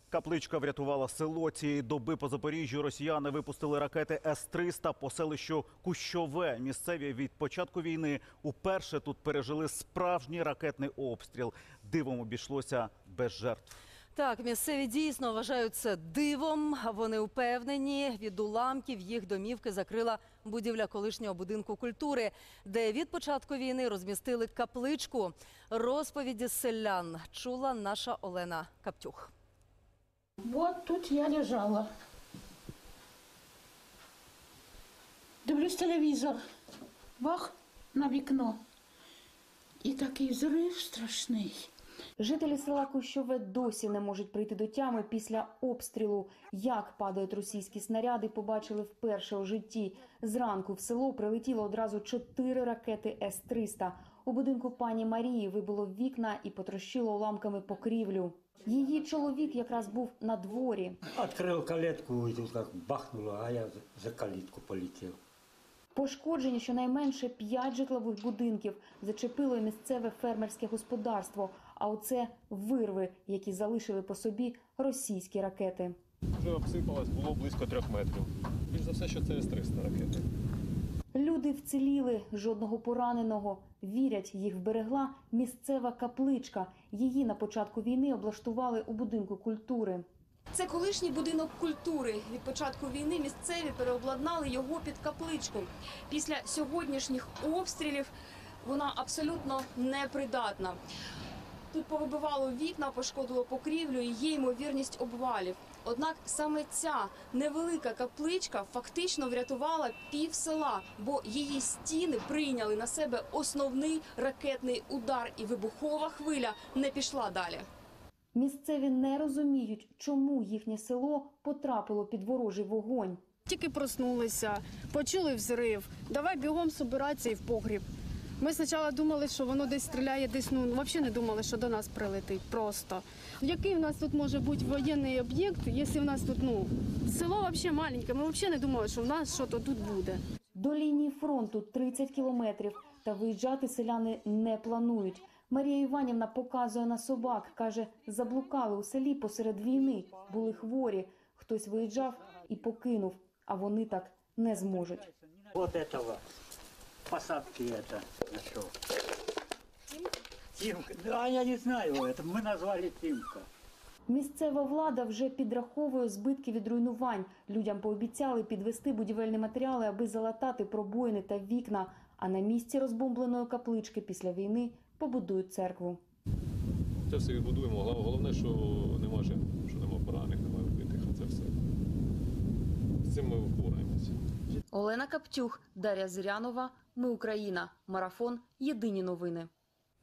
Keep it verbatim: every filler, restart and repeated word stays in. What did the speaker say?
Капличка врятувала село. Цієї доби по Запоріжжю росіяни випустили ракети С триста по селищу Кущове. Місцеві від початку війни уперше тут пережили справжній ракетний обстріл. Дивом обійшлося без жертв. Так, місцеві дійсно вважають це дивом. Вони упевнені, від уламків їх домівки закрила будівля колишнього будинку культури, де від початку війни розмістили капличку. Розповіді селян чула наша Олена Каптюх. Вот тут я лежала. Дивлюсь телевізор. Бах на вікно. І такий взрив страшний. Жителі села Кущове досі не можуть прийти до тями після обстрілу. Як падають російські снаряди, побачили вперше у житті. Зранку в село прилетіло одразу чотири ракети С триста. У будинку пані Марії вибило вікна і потрощило уламками покрівлю. Її чоловік якраз був на дворі. Відкрив калитку і тут як бахнуло, а я за калитку полетів. Пошкоджені щонайменше п'ять житлових будинків. Зачепило і місцеве фермерське господарство. А оце вирви, які залишили по собі російські ракети. Вже обсипалось, було близько трьох метрів. Більш за все, що це С триста ракети. Люди вціліли, жодного пораненого. Вірять, їх вберегла місцева капличка. Її на початку війни облаштували у будинку культури. Це колишній будинок культури. Від початку війни місцеві переобладнали його під капличку. Після сьогоднішніх обстрілів вона абсолютно непридатна. Тут повибивало вікна, пошкодило покрівлю і є ймовірність обвалів. Однак саме ця невелика капличка фактично врятувала пів села, бо її стіни прийняли на себе основний ракетний удар і вибухова хвиля не пішла далі. Місцеві не розуміють, чому їхнє село потрапило під ворожий вогонь. Тільки проснулися, почули взрив, давай бігом збиратися і в погріб. Ми спочатку думали, що воно десь стріляє, десь, ну, взагалі не думали, що до нас прилетить, просто. Який в нас тут може бути воєнний об'єкт, якщо в нас тут, ну, село взагалі маленьке, ми взагалі не думали, що в нас щось тут буде. До лінії фронту тридцять кілометрів, та виїжджати селяни не планують. Марія Іванівна показує на собак, каже, заблукали у селі посеред війни, були хворі. Хтось виїжджав і покинув, а вони так не зможуть. Вот этого посадки это нашел. Тимка? Да, я не знаю это, мы назвали Тимка. Місцева влада вже підраховує збитки від руйнувань. Людям пообіцяли підвести будівельні матеріали, аби залатати пробоїни та вікна. А на місці розбомбленої каплички після війни побудують церкву. Це все відбудуємо. Головне, що нема жертв, що нема поранених, немає вбитих. Це все. З цим ми впораємося. Олена Каптюх, Дар'я Зирянова. Ми Україна. Марафон. Єдині новини.